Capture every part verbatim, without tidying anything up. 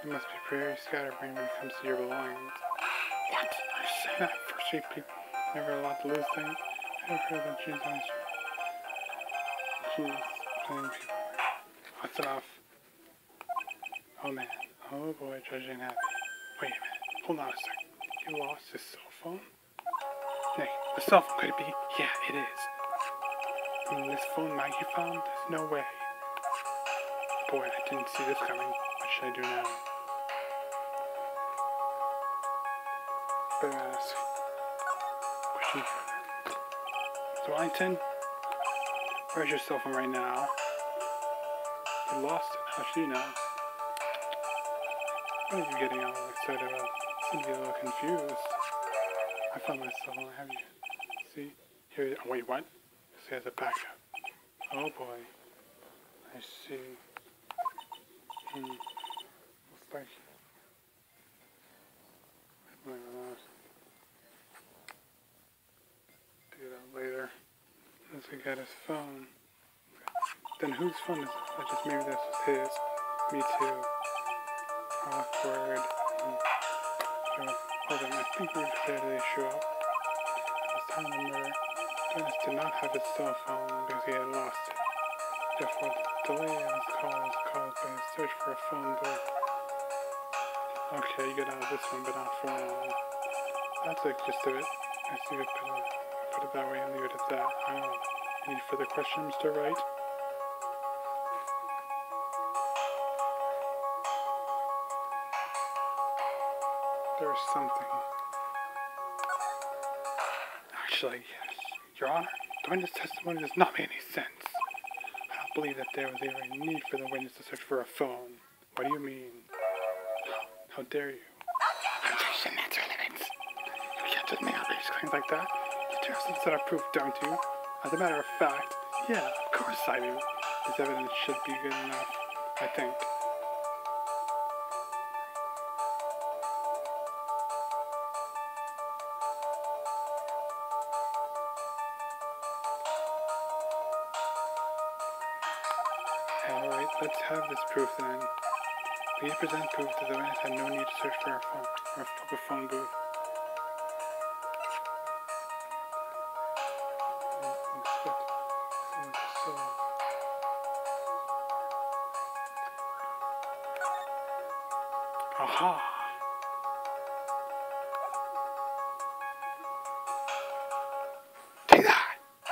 You must be pretty scatterbrained when it comes to your belongings. What? Are you saying that for street people never allowed to lose things? I never heard that she's on Jeez, playing people. That's enough. Oh man. Oh boy, Judge ain't happy. Wait a minute. Hold on a second. You lost his cell phone? Nick, the cell phone, could it be? Yeah, it is. And this phone Maggie found? There's no way. Boy, I didn't see this coming. What should I do now? Better ask. Question further. So, Wellington, where's your cell phone right now? You lost it. How should you know? What are you getting all excited about? You seem to be a little confused. I found my cell phone. Have you? See? Here. Oh, wait, what? See, as a backup. Oh boy. I see. Hmm. Looks like. Oh my God. Do that later. Let's look at his phone. Then whose phone is it? I just maybe this was his. Me too. Awkward. Hmm. So, hold on, I think we've cleared the issue up. At the time of the murder, Dennis did not have his cell phone because he had lost it. Therefore, the delay of his call was caused by his search for a phone booth. Okay, you get out of this one, but not for long. That's the gist of it. I see we put it, put it that way and leave it at that. Oh. Any further questions, Mister Wright? There's something. Actually, yes. Your Honor, the witness' testimony does not make any sense. I don't believe that there was ever a need for the witness to search for a phone. What do you mean? How dare you? Objection, that's relevant. You can't just make outrageous claims like that. You do have some sort of proof, don't you? As a matter of fact, yeah, of course I do. This evidence should be good enough, I think. Alright, let's have this proof then. Please present proof that the witness had no need to search for a phone or a public phone booth. Aha! Take that!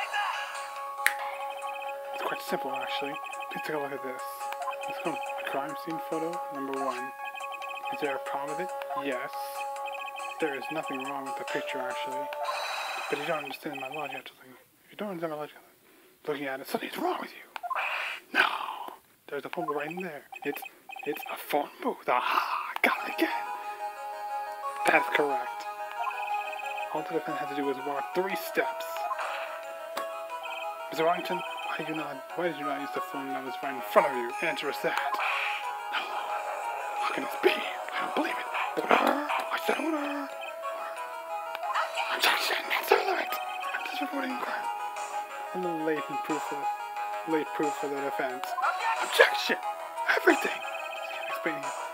It's quite simple, actually. Please take a look at this. Let's go. A crime scene photo, number one. Is there a problem with it? Yes. There is nothing wrong with the picture, actually. But you don't understand my logic. After looking. If you don't understand my logic, looking at it, something's wrong with you. No. There's a phone booth right in there. It's it's a phone booth. Aha! Got it again. That's correct. All the defendant had to do was walk three steps. Mister Wellington, why did you not? Why did you not use the phone that was right in front of you? Answer us that. No. How can this be? I don't believe it. Order. I said order. Objection. That's the limit. I'm just reporting a crime. A little late in proof for the late proof for the defense. Objection. Everything. Explaining.